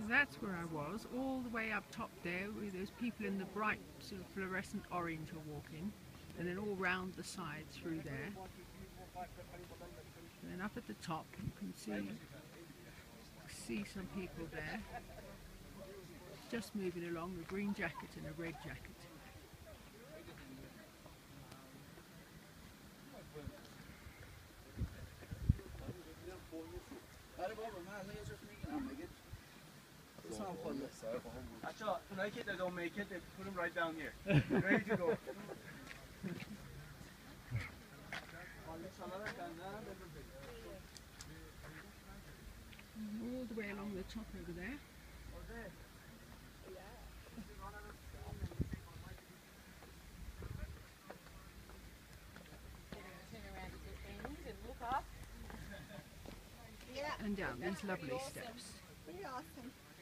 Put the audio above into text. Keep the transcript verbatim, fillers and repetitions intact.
That's where I was, all the way up top there, with those people in the bright sort of fluorescent orange are walking, and then all round the side through there. And then up at the top you can see see some people there, just moving along, a green jacket and a red jacket. Actually, tonight they don't make it, they put them right down here. Ready to go. All the way along the top over there. And down these lovely steps. Pretty awesome.